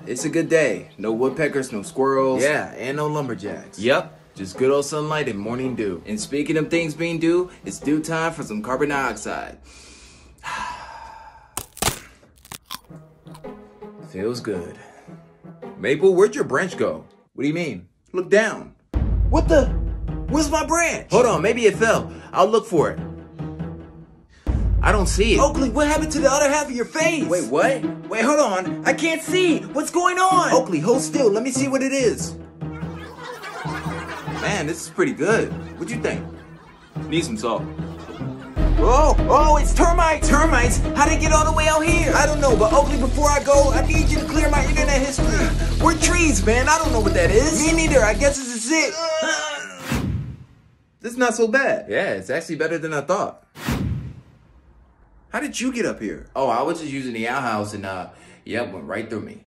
It's a good day. No woodpeckers, no squirrels. Yeah, and no lumberjacks. Yep, just good old sunlight and morning dew. And speaking of things being due, it's due time for some carbon dioxide. Feels good. Maple, where'd your branch go? What do you mean? Look down. What the? Where's my branch? Hold on, maybe it fell. I'll look for it. I don't see it. Oakley, what happened to the other half of your face? Wait, what? Wait, hold on. I can't see. What's going on? Oakley, hold still. Let me see what it is. Man, this is pretty good. What'd you think? Need some salt. Oh, it's termites. Termites? How'd they get all the way out here? I don't know, but Oakley, before I go, I need you to clear my internet history. We're trees, man. I don't know what that is. Me neither. I guess this is it. This is not so bad. Yeah, it's actually better than I thought. How did you get up here? Oh, I was just using the outhouse and, went right through me.